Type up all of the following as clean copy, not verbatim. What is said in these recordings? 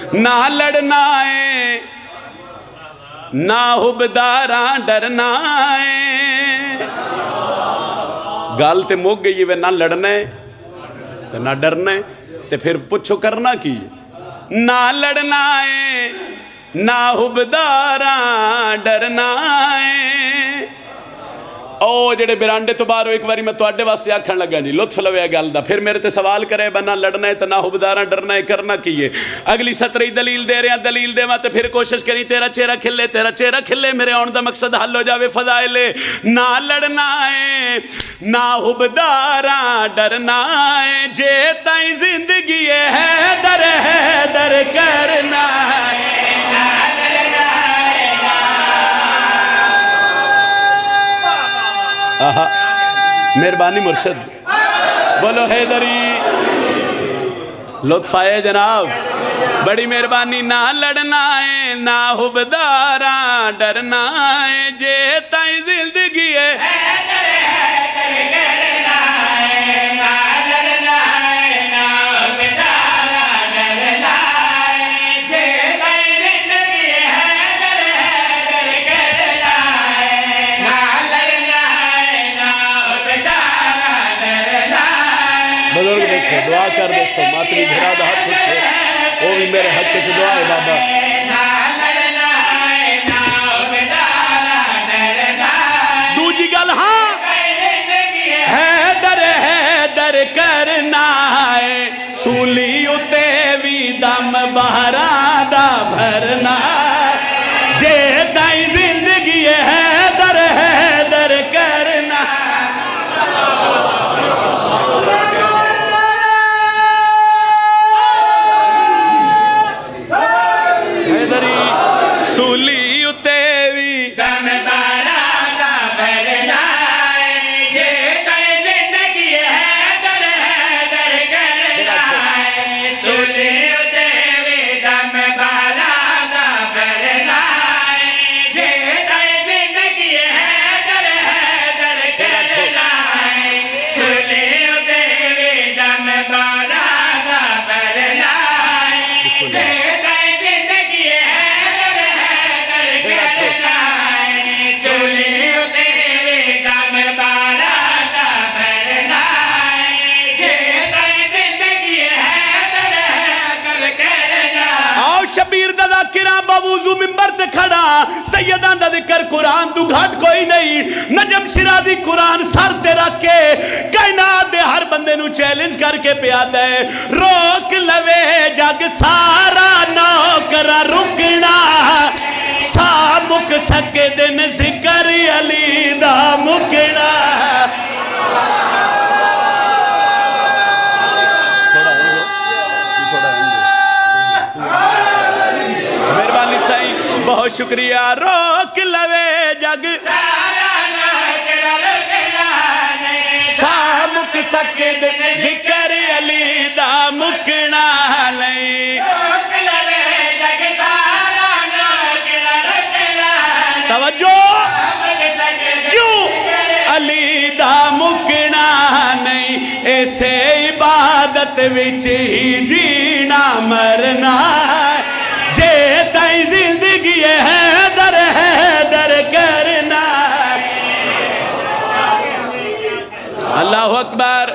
ना लड़ना है ना हुबदारा डरना है। गल तो मुक गई वे, ना लड़ना है तो ना डरना है, तो फिर पुछो करना की? ना लड़ना है ना हुबदारा डरना है। ओ जेडे बिरांडे तो बाहर एक बारी मैं तुहाडे वास्ते आखण लगा जी, लुत्फ लवे गल दा। फिर मेरे ते सवाल करे बना लड़ना है तो ना हुबदारा डरना है, करना की है? अगली सतरी दलील दे रहे, दलील देवा तो फिर कोशिश करी तेरा चेहरा खिले, तेरा चेहरा खिले, मेरे आने का मकसद हल हो जाए। फजाइले ना लड़ना है ना हुबदारा डरना है, जे ताई जिंदगी है दर करना है। मेहरबानी मुर्शद, बोलो हैदरी, लुत्फ आए जनाब, बड़ी मेहरबानी। ना लड़ना है ना हुबदारा डरना है, जे ताई जिंदगी है दुआ कर दे सो मातरी घरा दा हाथ उठे, वो भी मेरे हक च दुआ है बाबा। दूजी गल हाँ है दर करना है, सूली उते भी दम बहरा दा भरना, जे ताई जिंदगी है दर करना। सूली उते भी दम बहरा दा भरना, जे ताई जिंदगी है दर करना है, सूली उते भी दम बहरा दा भरना, जे ताई जिंदगी है दर करना है, सूली उते भी दम बहरा दा भरना, जे शबीर दा ज़ाकिरा बावुज़ू मिंबर ते खड़ा, सैयदां दा जिक्र कुरान तू घट कोई नहीं, नजम शिरादी कुरान सर ते रख के कायनात दे हर बंदे नू चैलेंज करके पिया दे, रोक लवे जग सारा नौकरा रुकना, सा मुक सके दिन जिक्र अली दा मुकना। बहुत शुक्रिया। रोक लवे जग सा मुक सके जिक्र अली दा मुकना नहीं, तवज्जो क्यों अली दा मुकना नहीं, ऐसे इबादत विच ही जीना मरना, जे ताई जिंदगी है दर करना। अल्लाहु अकबर।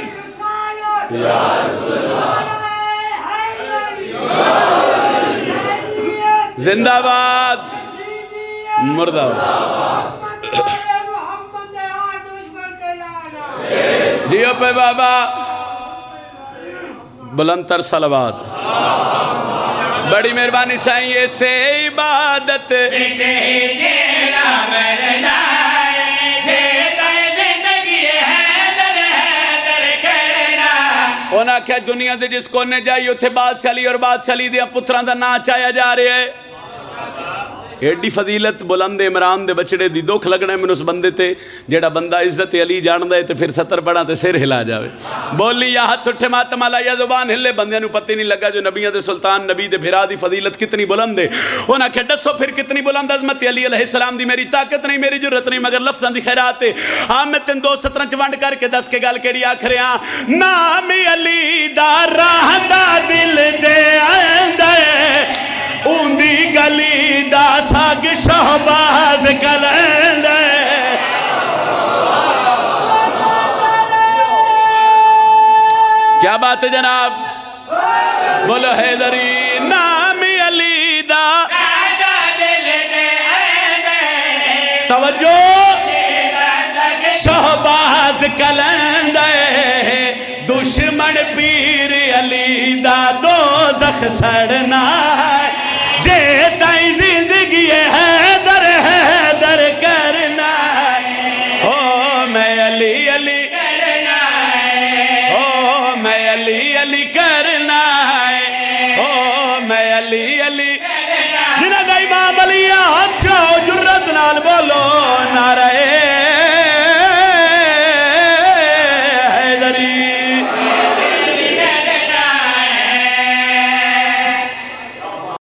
जिंदाबाद मुर्दाबाद। जियो पे बाबा, बुलंदतर सलावत। बड़ी मेहरबानी साईं, ऐसे इबादत उन्हें आख्या दुनिया के जिस कोने जाइए उत्थे बादशाही और बादशाही दियां पुत्रां दा नाच आया जा रहा है। एडी फजीलत बुलंद इमरान दे बचड़े दी दुख लगना मैनूं उस बंदे ते जेड़ा बंदा इज्जत अली जानदा है, तो फिर 70 पढ़ा तो सिर हिला जाए। बोली या हथ उठे मातम आला या जुबान हिले, बंदियां नूं पता नहीं लगा जो नबियां दे सुल्तान नबी दे भिरा दी फजीलत कितनी बुलंद है। उन्हें आख्या दसो फिर कितनी बुलंद अजमत अली अलैहिस्सलाम दी। मेरी ताकत नहीं, मेरी जुर्रत नहीं, मगर लफ्ज़ां दी खैरात है। हाँ मैं तेन 2 सतरां च वंड करके दस के गल केड़ी आख रहा। नाम अली दा राहदा दिल दे आंदा जनाब बोलो हैदरी नाम अली दा तवज्जो शहबाज कलंदे दुश्मन पीर अली दा दोज़ख सड़ना जे ताई जिंदगी है दर करना हो मैं अली अली हो मैं अली अली करना हो मैं अली अली जिन्हां दा इमाम अली हाथ जुर्रत नाल बोलो नारे